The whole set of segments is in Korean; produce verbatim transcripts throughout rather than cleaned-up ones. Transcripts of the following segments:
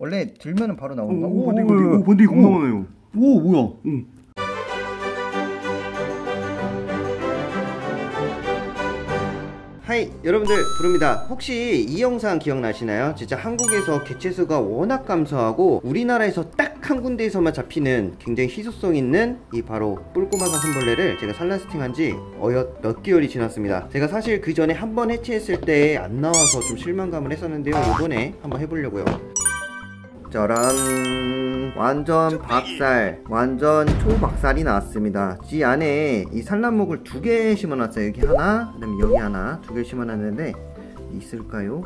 원래 들면은 바로 나오는 거? 오, 번데기, 번데기, 오, 번데기 겁나 많아요. 오, 뭐야? 응. 하이 여러분들, 부릅니다. 혹시 이 영상 기억나시나요? 진짜 한국에서 개체수가 워낙 감소하고 우리나라에서 딱 한 군데에서만 잡히는 굉장히 희소성 있는 이 바로 뿔꼬마 사슴벌레를 제가 산란스팅한 지 어엿 몇 개월이 지났습니다. 제가 사실 그 전에 한 번 해체했을 때 안 나와서 좀 실망감을 했었는데요, 이번에 한번 해보려고요. 짜란, 완전 박살, 완전 초박살이 나왔습니다. 이 안에 이 산란목을 두 개 심어놨어요. 여기 하나, 그 다음에 여기 하나, 두 개 심어놨는데 있을까요?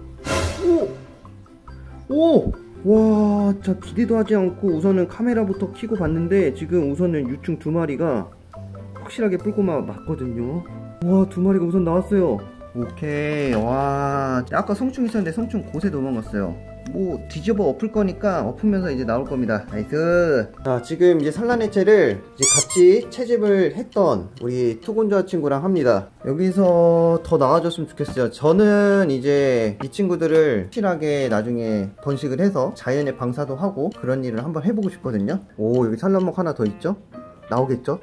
오! 오! 와, 진짜 기대도 하지 않고 우선은 카메라부터 켜고 봤는데 지금 우선은 유충 두 마리가 확실하게 뿔꼬마 맞거든요. 와, 두 마리가 우선 나왔어요. 오케이. 와, 아까 성충 있었는데 성충 곳에 도망갔어요. 뭐 뒤집어 엎을 거니까 엎으면서 이제 나올 겁니다. 나이스. 자, 지금 이제 산란 해체를 이제 같이 채집을 했던 우리 투곤자 친구랑 합니다. 여기서 더 나아졌으면 좋겠어요. 저는 이제 이 친구들을 확실하게 나중에 번식을 해서 자연의 방사도 하고 그런 일을 한번 해보고 싶거든요. 오, 여기 산란목 하나 더 있죠? 나오겠죠?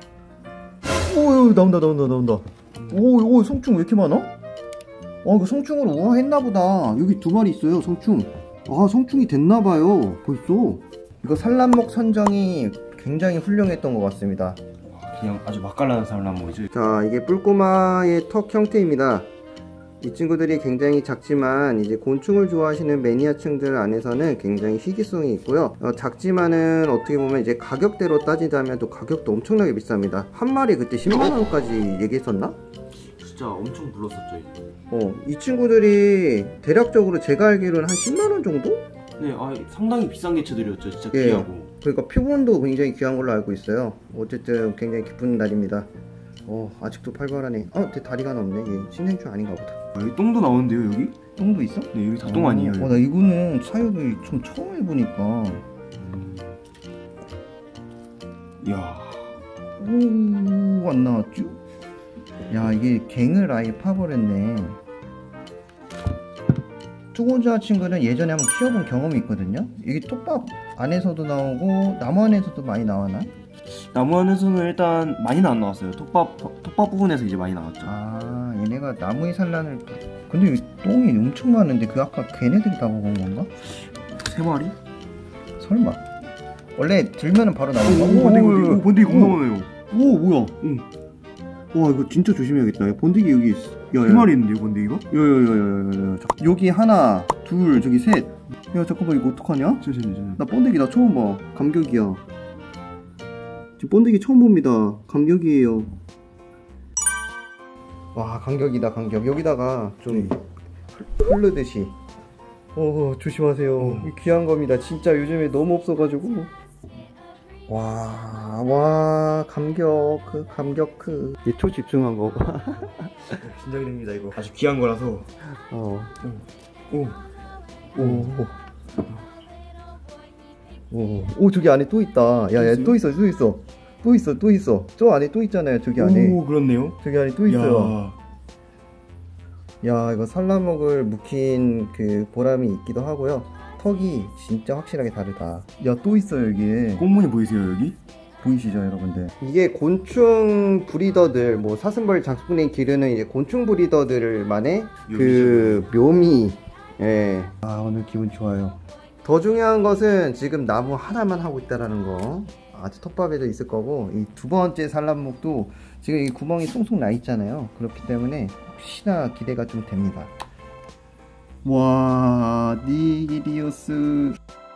오, 나온다 나온다 나온다. 오, 오, 성충 왜 이렇게 많아? 어, 이거 성충으로 우아했나보다. 여기 두 마리 있어요, 성충. 아, 성충이 됐나봐요, 벌써. 이거 산란목 선정이 굉장히 훌륭했던 것 같습니다. 그냥 아주 맛깔나는 산란목이죠. 자, 이게 뿔꼬마의 턱 형태입니다. 이 친구들이 굉장히 작지만 이제 곤충을 좋아하시는 매니아층들 안에서는 굉장히 희귀성이 있고요. 어, 작지만은 어떻게 보면 이제 가격대로 따지자면 또 가격도 엄청나게 비쌉니다. 한 마리 그때 십만 원까지 얘기했었나? 진짜 엄청 불렀었죠 이거. 어, 이 친구들이 대략적으로 제가 알기로는 한 십만 원 정도? 네, 아, 상당히 비싼 개체들이었죠. 진짜 예. 귀하고. 그러니까 표본도 굉장히 귀한 걸로 알고 있어요. 어쨌든 굉장히 기쁜 날입니다. 어, 아직도 활발하네. 어, 내 다리가 하나 없네. 얘 신생충 아닌가 보다. 아, 여기 똥도 나오는데요, 여기? 똥도 있어? 네, 여기 다 똥 아니에요. 어, 나 이거는 사육을 좀 처음 해보니까. 음. 이야. 오, 안 나왔죠? 야, 이게 갱을 아예 파버렸네. 투곤자 친구는 예전에 한번 키워본 경험이 있거든요. 이게 톱밥 안에서도 나오고 나무 안에서도 많이 나와나? 나무 안에서는 일단 많이는 안 나왔어요. 톱밥, 톱밥 부분에서 이제 많이 나왔죠. 아, 얘네가 나무의 산란을. 근데 이 똥이 엄청 많은데 그 아까 걔네들이 다 먹은 건가? 세 마리? 설마. 원래 들면은 바로 나오는 거? 오, 번데기, 번데기, 오, 번데기 겁나 많아요. 오, 뭐야? 응. 와, 이거 진짜 조심해야겠다. 번데기 여기 있어. 야, 세 마리 있는데요, 번데기가? 야야야야야야. 여기 하나, 둘, 저기 셋. 야, 잠깐만, 이거 어떡하냐? 천천히, 천천히. 나 번데기 나 처음 봐. 감격이야. 지금 번데기 처음 봅니다. 감격이에요. 와, 감격이다, 감격. 여기다가 좀 흐르듯이. 어, 조심하세요. 어. 귀한 겁니다. 진짜 요즘에 너무 없어가지고. 와, 와, 감격, 그, 감격, 그. 얘 초 집중한 거 봐. 긴장이 됩니다, 이거. 아주 귀한 거라서. 어. 오. 오. 오. 오. 오, 저기 안에 또 있다. 야, 야, 또 있어, 또 있어. 또 있어, 또 있어. 저 안에 또 있잖아요, 저기 안에. 오, 그렇네요. 저기 안에 또 있어요. 야, 야, 이거 산란목을 묵힌 그 보람이 있기도 하고요. 턱이 진짜 확실하게 다르다. 야, 또 있어요, 여기에. 꽃무늬 보이세요, 여기? 보이시죠, 여러분들? 이게 곤충 브리더들, 뭐 사슴벌 장수풍뎅이 기르는 이제 곤충 브리더들만의 그 묘미. 예. 아, 오늘 기분 좋아요. 더 중요한 것은 지금 나무 하나만 하고 있다라는 거. 아직 톱밥에도 있을 거고, 이 두 번째 산란목도 지금 이 구멍이 쏙쏙 나 있잖아요. 그렇기 때문에 혹시나 기대가 좀 됩니다. 와, 니기리우스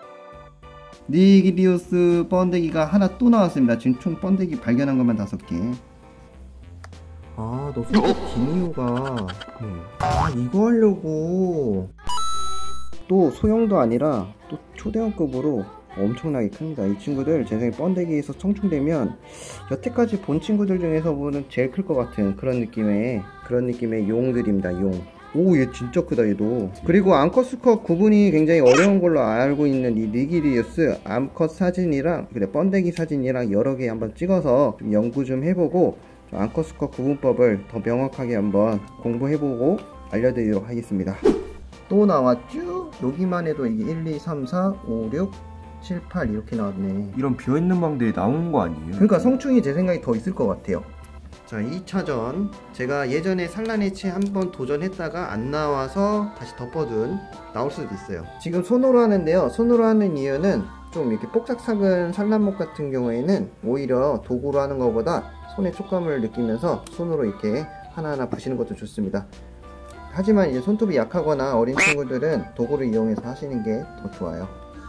니기리우스 번데기가 하나 또 나왔습니다. 지금 총 번데기 발견한 것만 다섯 개. 아, 너 솔직히 긴 이유가 아, 이거 하려고. 또 소형도 아니라 또 초대형급으로 엄청나게 큽니다. 이 친구들 제 생각에 번데기에서 성충되면 여태까지 본 친구들 중에서 보는 제일 클 것 같은 그런 느낌의 그런 느낌의 용들입니다. 용. 오, 얘 진짜 크다, 얘도. 그리고 암컷 수컷 구분이 굉장히 어려운 걸로 알고 있는 이 니기리우스 암컷 사진이랑 그래 번데기 사진이랑 여러 개 한번 찍어서 좀 연구 좀 해보고 암컷 수컷 구분법을 더 명확하게 한번 공부해보고 알려드리도록 하겠습니다. 또 나왔죠? 여기만 해도 이게 일, 이, 삼, 사, 오, 육, 칠, 팔 이렇게 나왔네. 이런 비어있는 방들이 나오는 거 아니에요? 그러니까 성충이 제 생각에 더 있을 것 같아요. 자, 이 차전 제가 예전에 산란해치 한번 도전했다가 안 나와서 다시 덮어둔 나올 수도 있어요. 지금 손으로 하는데요. 손으로 하는 이유는 좀 이렇게 뽁삭삭은 산란목 같은 경우에는 오히려 도구로 하는 것보다 손의 촉감을 느끼면서 손으로 이렇게 하나하나 부시는 것도 좋습니다. 하지만 이제 손톱이 약하거나 어린 친구들은 도구를 이용해서 하시는 게 더 좋아요.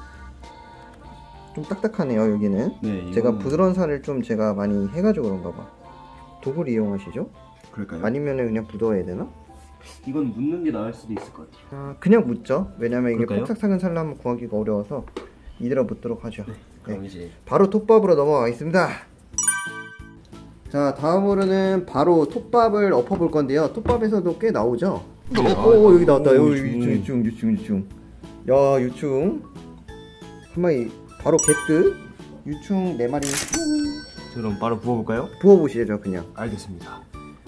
좀 딱딱하네요 여기는. 네, 이건... 제가 부드러운 살을 좀 제가 많이 해가지고 그런가 봐. 도구를 이용하시죠? 그럴까요? 아니면 그냥 묻어야 되나? 이건 묻는 게 나을 수도 있을 것 같아요. 아, 그냥 묻죠. 왜냐면 이게 그럴까요? 뽁삭삭은 살을 한번 구하기가 어려워서 이대로 묻도록 하죠. 네, 그럼 네. 이제 바로 톱밥으로 넘어가겠습니다. 자, 다음으로는 바로 톱밥을 엎어볼 건데요. 톱밥에서도 꽤 나오죠? 네, 오, 아, 여기 나왔다. 오, 여기 유충, 유충, 유충, 유충. 야, 유충. 한 마리, 바로 개뜨. 유충 네 마리. 그럼 바로 부어볼까요? 부어보시죠, 그냥. 알겠습니다.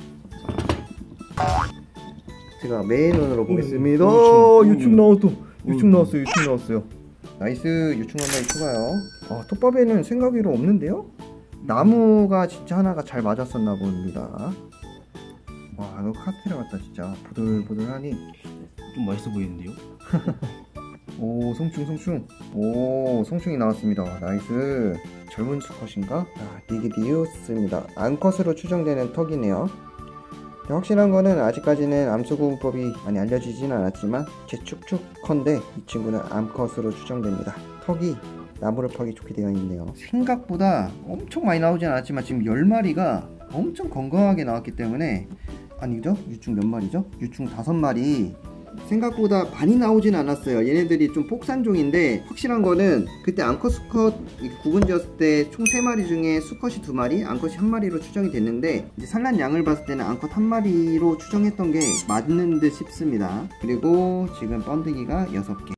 제가 맨눈으로 보겠습니다. 오, 유충, 유충. 유충 나왔어. 유충 오. 나왔어요, 유충 나왔어요. 나이스, 유충 한 마리 추가요. 아, 톱밥에는 생각외로 없는데요? 나무가 진짜 하나가 잘 맞았었나 봅니다. 와, 이거 칵테일 같다 진짜. 보들보들하니. 좀 맛있어 보이는데요? 오, 송충 송충. 오, 송충이 나왔습니다. 나이스. 젊은 수컷인가? 아, 니기디우스입니다. 암컷으로 추정되는 턱이네요. 확실한 거는 아직까지는 암수구분법이 많이 알려지진 않았지만 제 축축컨대 이 친구는 암컷으로 추정됩니다. 턱이 나무를 파기 좋게 되어 있네요. 생각보다 엄청 많이 나오진 않았지만 지금 열 마리가 엄청 건강하게 나왔기 때문에, 아니죠? 유충 몇 마리죠? 유충 다섯 마리. 생각보다 많이 나오진 않았어요. 얘네들이 좀 폭산종인데, 확실한 거는 그때 암컷 수컷 구분 지었을 때 총 세 마리 중에 수컷이 두 마리, 암컷이 한 마리로 추정이 됐는데, 이제 산란 양을 봤을 때는 암컷 한 마리로 추정했던 게 맞는 듯 싶습니다. 그리고 지금 번데기가 여섯 개.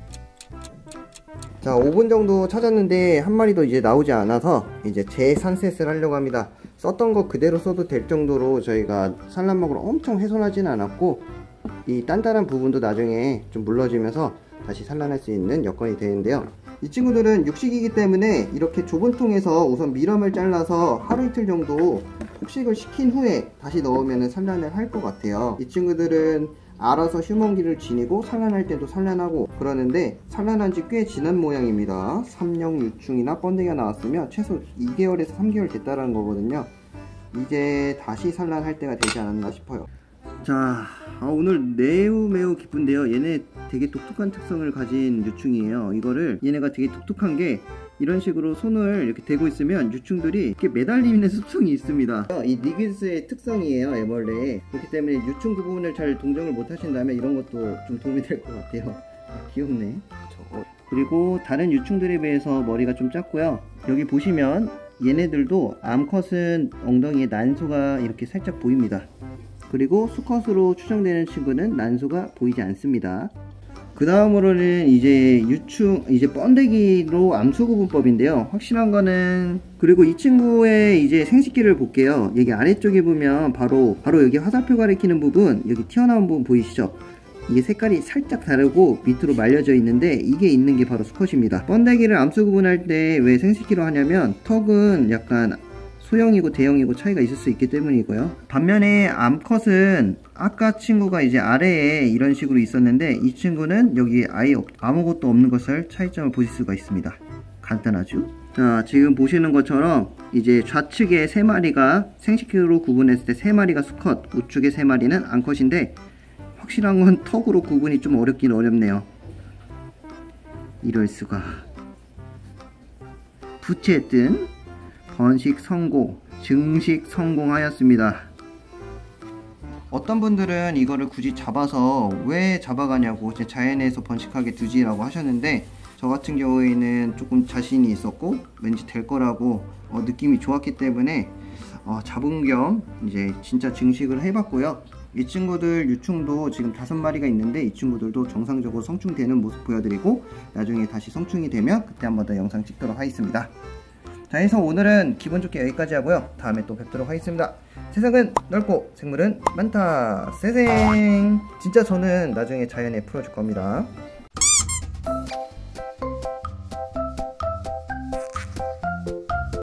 자, 오 분 정도 찾았는데 한 마리도 이제 나오지 않아서 이제 재산셋을 하려고 합니다. 썼던 거 그대로 써도 될 정도로 저희가 산란막으로 엄청 훼손하지는 않았고, 이 단단한 부분도 나중에 좀 물러지면서 다시 산란할 수 있는 여건이 되는데요. 이 친구들은 육식이기 때문에 이렇게 좁은 통에서 우선 미럼을 잘라서 하루 이틀 정도 폭식을 시킨 후에 다시 넣으면 산란을 할 것 같아요. 이 친구들은 알아서 휴먼기를 지니고 산란할 때도 산란하고 그러는데, 산란한 지 꽤 지난 모양입니다. 삼령 유충이나 번데기가 나왔으면 최소 이 개월에서 삼 개월 됐다라는 거거든요. 이제 다시 산란할 때가 되지 않았나 싶어요. 자, 아, 오늘 매우 매우 기쁜데요. 얘네 되게 독특한 특성을 가진 유충이에요. 이거를, 얘네가 되게 독특한 게 이런 식으로 손을 이렇게 대고 있으면 유충들이 이렇게 매달리는 습성이 있습니다. 이 니기스의 특성이에요, 애벌레. 그렇기 때문에 유충 구분을 잘 동정을 못 하신다면 이런 것도 좀 도움이 될 것 같아요. 귀엽네. 그리고 다른 유충들에 비해서 머리가 좀 작고요. 여기 보시면 얘네들도 암컷은 엉덩이에 난소가 이렇게 살짝 보입니다. 그리고 수컷으로 추정되는 친구는 난소가 보이지 않습니다. 그 다음으로는 이제 유충, 이제 번데기로 암수구분법인데요. 확실한 거는, 그리고 이 친구의 이제 생식기를 볼게요. 여기 아래쪽에 보면 바로 바로 여기 화살표 가리키는 부분, 여기 튀어나온 부분 보이시죠? 이게 색깔이 살짝 다르고 밑으로 말려져 있는데, 이게 있는 게 바로 수컷입니다. 번데기를 암수구분할 때 왜 생식기로 하냐면 턱은 약간 소형이고 대형이고 차이가 있을 수 있기 때문이고요. 반면에 암컷은 아까 친구가 이제 아래에 이런 식으로 있었는데, 이 친구는 여기 아예 아무것도 없는 것을 차이점을 보실 수가 있습니다. 간단하죠? 자, 지금 보시는 것처럼 이제 좌측에 세 마리가 생식기로 구분했을 때 세 마리가 수컷, 우측에 세 마리는 암컷인데, 확실한 건 턱으로 구분이 좀 어렵긴 어렵네요. 이럴 수가. 부채뜬 번식 성공, 증식 성공하였습니다. 어떤 분들은 이거를 굳이 잡아서 왜 잡아가냐고, 제 자연에서 번식하게 두지라고 하셨는데, 저 같은 경우에는 조금 자신이 있었고 왠지 될 거라고 어, 느낌이 좋았기 때문에 어, 잡은 겸 이제 진짜 증식을 해봤고요. 이 친구들 유충도 지금 다섯 마리가 있는데, 이 친구들도 정상적으로 성충되는 모습 보여드리고, 나중에 다시 성충이 되면 그때 한 번 더 영상 찍도록 하겠습니다. 자, 해서 오늘은 기분 좋게 여기까지 하고요. 다음에 또 뵙도록 하겠습니다. 세상은 넓고 생물은 많다. 세생. 진짜 저는 나중에 자연에 풀어줄 겁니다.